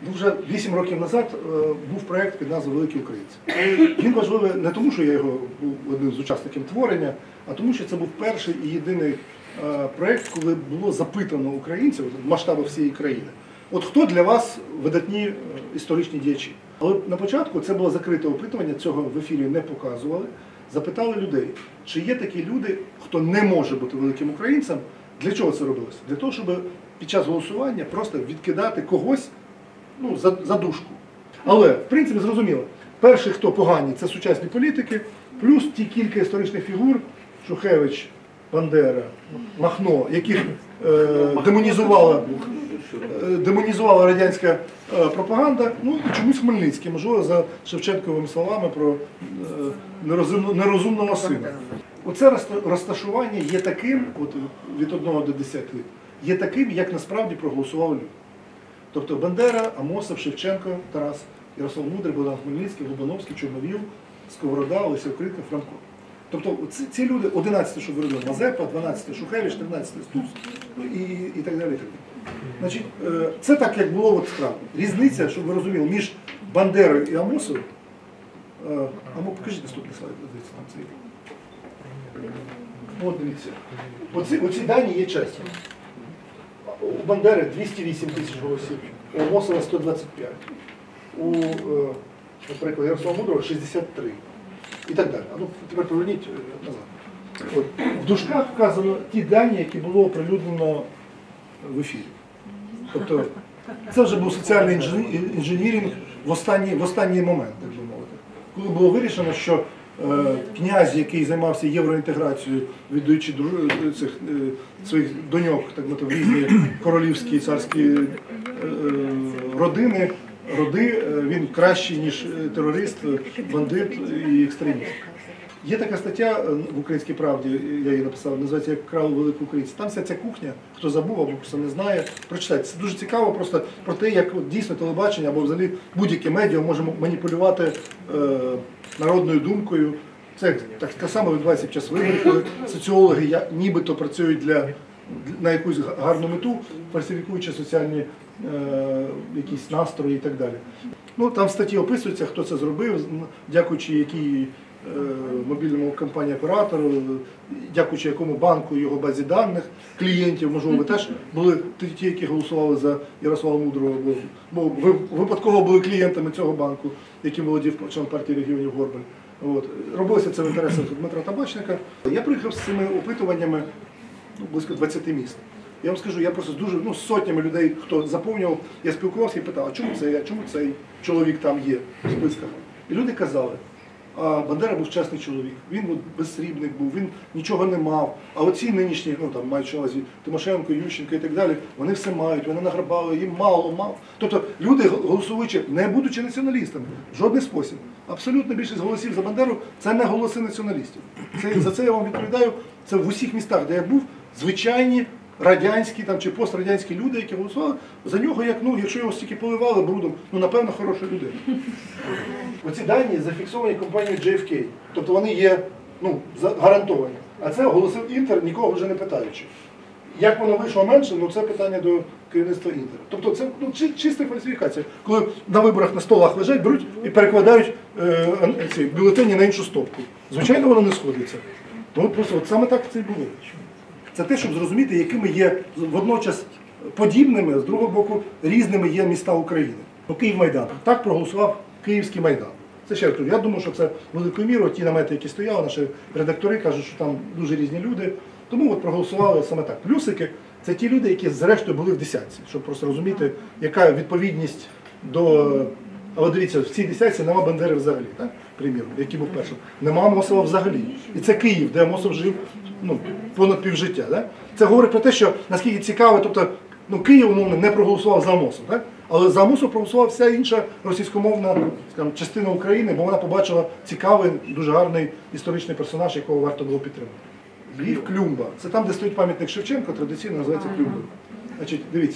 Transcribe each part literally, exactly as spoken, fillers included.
Вже вісім років назад був проєкт під назвою «Великі українці». Він важливий не тому, що я його був одним з учасників творення, а тому, що це був перший і єдиний проєкт, коли було запитано українців в масштабах всієї країни. От хто для вас видатні історичні діячі? Але на початку це було закрите опитування, цього в ефірі не показували. Запитали людей, чи є такі люди, хто не може бути великим українцем. Для чого це робилося? Для того, щоб під час голосування просто відкидати когось, ну, за, за дужку. Але, в принципі, зрозуміло, перші, хто погані, це сучасні політики, плюс ті кілька історичних фігур, Шухевич, Бандера, Махно, яких е, демонізувала, е, демонізувала радянська е, пропаганда, ну і чомусь Хмельницький, можливо, за Шевченковими словами про е, нерозумно, нерозумного сина. Оце розташування є таким, от від одного до десяти, є таким, як насправді проголосував люди. Тобто Бандера, Амосов, Шевченко, Тарас, Ярослав Мудрий, Богдан Хмельницький, Лобановський, Чорновіл, Сковорода, Олеся Українка, Франко. Тобто ці, ці люди, одинадцятий, що виробив Мазепа, дванадцятий Шухевич, тринадцятий Стус, ну, і, і так далі. І так далі. Значить, це так, як було от справді. Різниця, щоб ви розуміли, між Бандерою і Амосовим, Амо, покажіть наступний слайд, дивіться, там цей. От дивіться. Оці, оці дані є чесні. У Бандери двісті вісім тисяч голосів, у Амосова сто двадцять п'ять, у, наприклад, Ярослава Мудрого шістдесят три і так далі. А ну, тепер поверніть назад. От. В дужках вказано ті дані, які було оприлюднено в ефірі. Тобто це вже був соціальний інженіринг в останній, в останній момент, так би мовити. Коли було вирішено, що е, князь, який займався євроінтеграцією, віддаючи цих, е, своїх доньок, так мовити, в різні королівські і царські е, родини, роди, е, він кращий, ніж терорист, бандит і екстреміст. Є така стаття в «Українській правді», я її написав, називається «Як крали велику українців». Там вся ця кухня, хто забув або просто не знає, прочитайте. Це дуже цікаво просто про те, як дійсно телебачення або взагалі будь-яке медіа може маніпулювати е, народною думкою. Це так, так само відбувається під час виборів, коли соціологи я, нібито працюють для, на якусь гарну мету, фальсифікуючи соціальні е, якісь настрої і так далі. Ну, там в статті описується, хто це зробив, дякуючи якій мобільному компанії-оператору, дякуючи якому банку, його базі даних, клієнтів, можливо, ви теж були ті, які голосували за Ярослава Мудрого, бо ви випадково були клієнтами цього банку, яким володів член партії регіонів Горбаль. От. Робилося це в інтересах Дмитра Табачника. Я приїхав з цими опитуваннями ну, близько двадцяти міст. Я вам скажу, я просто з дуже ну, сотнями людей, хто заповнював, я спілкувався і питав, а чому цей, а чому цей чоловік там є в списках? І люди казали, а Бандера був чесний чоловік, він безсрібник був, він нічого не мав. А оці нинішні, ну там маючи на увазі Тимошенко, Ющенко і так далі, вони все мають, вони награбали, їм мало, мало. Тобто люди, голосуючи, не будучи націоналістами, в жодний спосіб. Абсолютно більшість голосів за Бандеру – це не голоси націоналістів. Це, за це я вам відповідаю, це в усіх містах, де я був, звичайні радянські там, чи пострадянські люди, які голосували за нього, як, ну, якщо його стільки поливали брудом, ну, напевно, хороша людина. Оці дані зафіксовані компанією джей еф кей, тобто вони є ну, гарантовані. А це оголосив Інтер, нікого вже не питаючи. Як воно вийшло менше, ну це питання до керівництва Інтера. Тобто це ну, чиста фальсифікація. Коли на виборах на столах лежать, беруть і перекладають е, ці бюлетені на іншу стопку. Звичайно, воно не сходиться. Ну, от просто от саме так це і було. Це те, щоб зрозуміти, якими є водночас подібними, з другого боку, різними є міста України. Ну, Київ-Майдан. Так проголосував Київський Майдан. Це ще раз кажу, я думаю, що це великою мірою, ті намети, які стояли, наші редактори кажуть, що там дуже різні люди. Тому от проголосували саме так. Плюсики – це ті люди, які зрештою були в десятці, щоб просто розуміти, яка відповідність до... Але дивіться, в цій десятці нема Бандери взагалі, так? Приміром, який був першим. Нема Амосова взагалі. І це Київ, де Амосов жив ну, понад півжиття. Так? Це говорить про те, що наскільки цікаво, тобто ну, Київ, умовно, не проголосував за Амосов, так? Але за Амосов проголосувала вся інша російськомовна скажімо, частина України, бо вона побачила цікавий, дуже гарний історичний персонаж, якого варто було підтримати. Львів Клюмба. Це там, де стоїть пам'ятник Шевченко, традиційно називається Клюмбою. Значить, дивіться.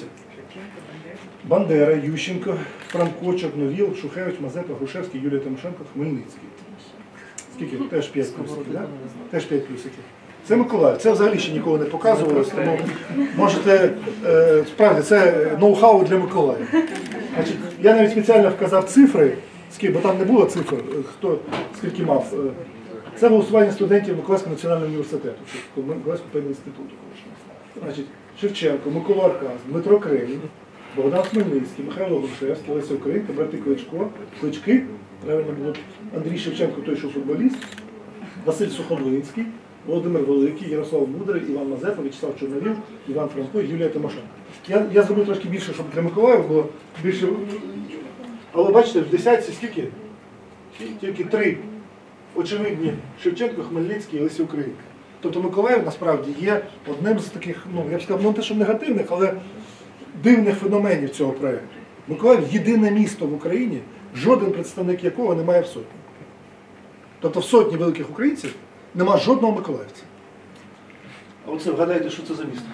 Бандера, Ющенко, Франко, Чорновіл, Шухевич, Мазепа, Грушевський, Юлія Тимошенко, Хмельницький. Скільки? Теж п'ять плюсиків, так? Теж п'ять плюсиків. Це Миколаїв. Це взагалі ще ніколи не показувалось, тому можете, е, справді, це ноу-хау для Миколаєва. Значить, я навіть спеціально вказав цифри, скільки, бо там не було цифр, хто скільки мав. Це голосування студентів Миколаївського національного університету, Миколаївського педінституту. Значить, Шевченко, Микола Аркас, Дмитро Кремінь, Богдан Хмельницький, Михайло Грушевський, Леся Українка, брати Кличко, Клички, правильно було, Андрій Шевченко, той, що футболіст, Василь Сухомлинський, Володимир Великий, Ярослав Мудрий, Іван Мазепа, В'ячеслав Чорновіл, Іван Франко, Юлія Тимошенко. Я, я зробив трошки більше, щоб для Миколаєва було більше. Але бачите, в десятці скільки? Тільки три очевидні: Шевченко, Хмельницький і Леся Українка. Тобто Миколаїв насправді є одним з таких, ну я б сказав, ну не те, що негативних, але дивних феноменів цього проєкту. Миколаїв єдине місто в Україні, жоден представник якого немає в сотні. Тобто в сотні великих українців нема жодного миколаївця. А оце вгадайте, що це за місто?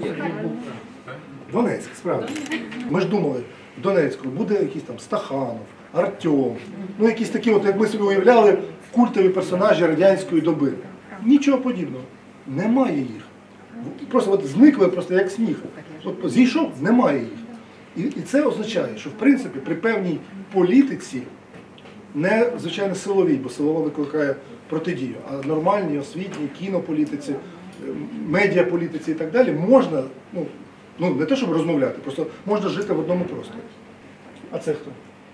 Донецьк, справді. Ми ж думали, в Донецьку буде якийсь там Стаханов, Артем, ну якісь такі, от, як ми собі уявляли, культові персонажі радянської доби. Нічого подібного. Немає їх. Просто от зникли просто як сніг. От зійшов, немає їх. І, і це означає, що в принципі при певній політиці, не, звичайно, силовій, бо силова викликає протидію, а нормальній, освітній, кінополітиці, медіаполітиці і так далі можна, ну, ну не те, щоб розмовляти, просто можна жити в одному просторі. А це хто?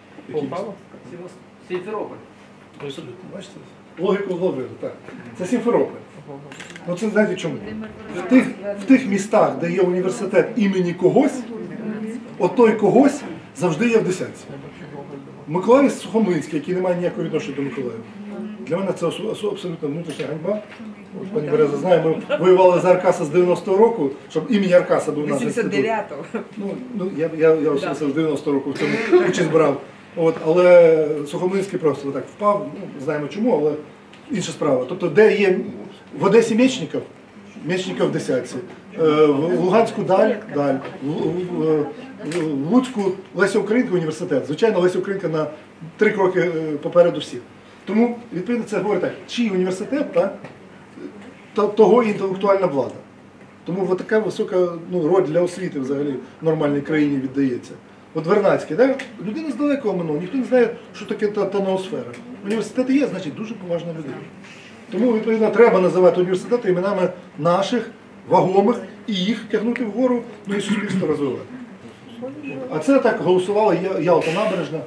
Сімферополь. Абсолютно, бачите? Логіку зловили, так. Це Сімферополь. Ну це знаєте чому? В тих, в тих містах, де є університет імені когось, от той когось завжди є в десятці. Миколаїв Сухомлинський, який не має ніякого відношення до Миколаєва. Для мене це абсолютно внутрішня ганьба. От, пані Береза знає, ми воювали за Аркаса з дев'яностого року, щоб імені Аркаса був наш інститут. вісімдесят дев'ятого. Ну, ну, я, я, я особисто з дев'яностого року в цьому участь брав. От, але Сухомлинський просто так впав, ну, знаємо чому, але інша справа. Тобто, де є в Одесі Мечников, Мечников в десятці, в Луганську Даль, Даль, в, в, в Луцьку Леся Українка університет. Звичайно, Леся Українка на три кроки попереду всіх. Тому, відповідно, це говорить так, чий університет, та, то, того і інтелектуальна влада. Тому от така висока, ну, роль для освіти взагалі в нормальній країні віддається. От Вернадський, да? Людина з далекого минулого, ніхто не знає, що таке та, та ноосфера. Університети є, значить дуже поважна людина. Тому, відповідно, треба називати університети іменами наших, вагомих, і їх тягнути вгору, ну і суспільство розвивати. А це так голосувала Ялта Набережна.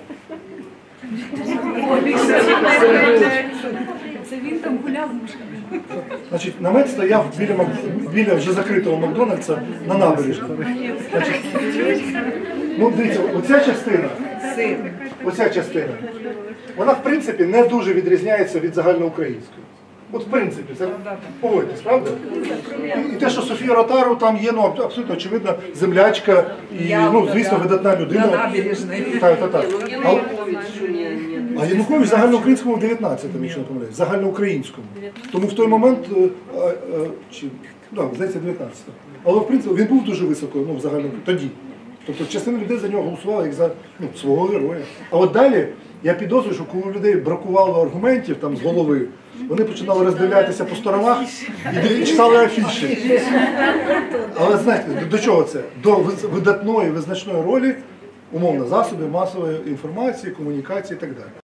Це він там гуляв. Значить, намет стояв біля, біля вже закритого Макдональдса на набережні. Значить, ну, дивіться, оця частина, оця частина, вона, в принципі, не дуже відрізняється від загальноукраїнської. От, в принципі, це погодьтесь, правда? І те, що Софія Ротару там є, ну, абсолютно очевидно, землячка і, ну, звісно, видатна людина. Так, так, так. А Янукович в загальноукраїнському в дев'ятнадцятому, якщо не помиляюсь, в загальноукраїнському. Тому в той момент, а, а, чи, да, здається, дев'ятнадцятому. Але, в принципі, він був дуже високо, ну, в загальному, тоді. Тобто частина людей за нього голосувала як за, ну, свого героя. А от далі, я підозрюю, що коли у людей бракувало аргументів там з голови, вони починали роздивлятися по сторонах і читали афіші. Але знаєте, до чого це? До видатної, визначної ролі, умовно, засобів масової інформації, комунікації і так далі.